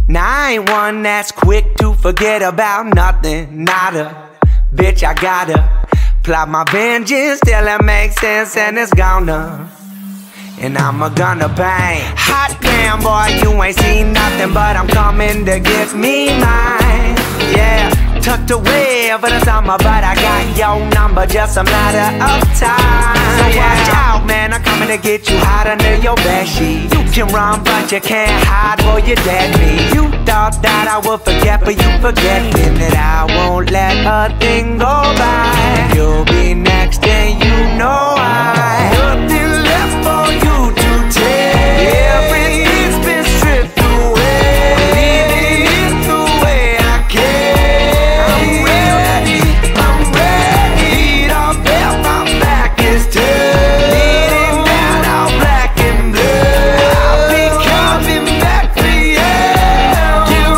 Now I ain't one that's quick to forget about nothing, nada. Bitch, I gotta plot my vengeance till it makes sense and it's gonna. And I'm gonna bang. Hot damn boy, you ain't seen nothing, but I'm coming to get me mine. Yeah, tucked away for the summer, but I got your number, just a matter of time. So watch out, man, I'm coming to get you hot under your bedsheet. You can run, but you can't hide, boy, you're dead meat. You thought that I would forget, but you forgetting that I won't let a thing go by. You'll be next and you know nothing left for you to take. Everything's been stripped away. Leaving it the way I can. I'm ready to bet my back is turned. Leading down all black and blue. I'll be coming back for you. Get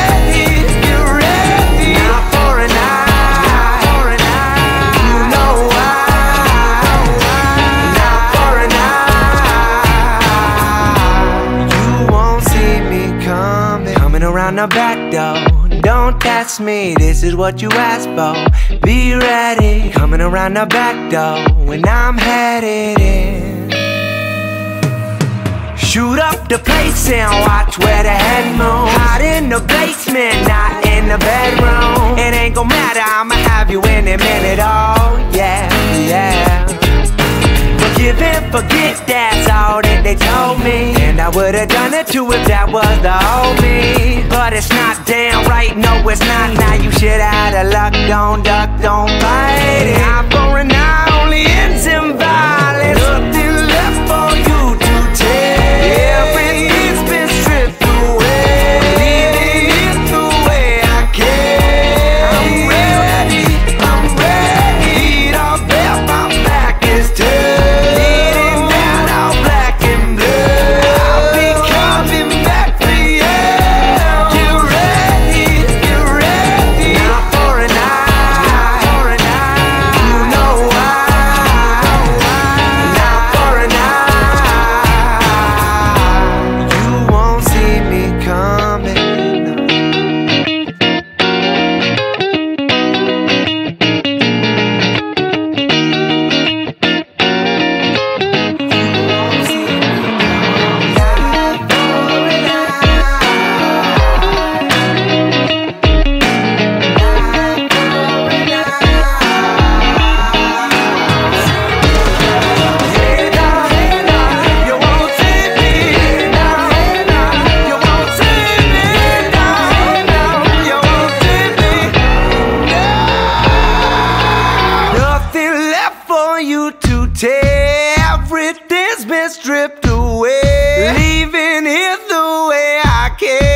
ready, not for a night, you know why. Not for a night. You won't see me coming around the back door. Don't test me, this is what you asked for. Be ready, coming around the back door when I'm headed in. Shoot up the place and watch where the head moves. Hide in the basement, not in the bedroom. It ain't gon' matter, I'ma have you any minute, oh yeah, yeah. Forgive and forget, that's all that they told me. And I would've done it too if that was the old me. But it's not damn right, no it's not. Now you shit out of luck, don't duck, don't fight it. Eye for an eye only ends in violence. Nothing left for you to take. Everything's been stripped away. Leaving it the way I can. I'm ready to bet my back is turned. Everything's been stripped away, leaving it the way I can.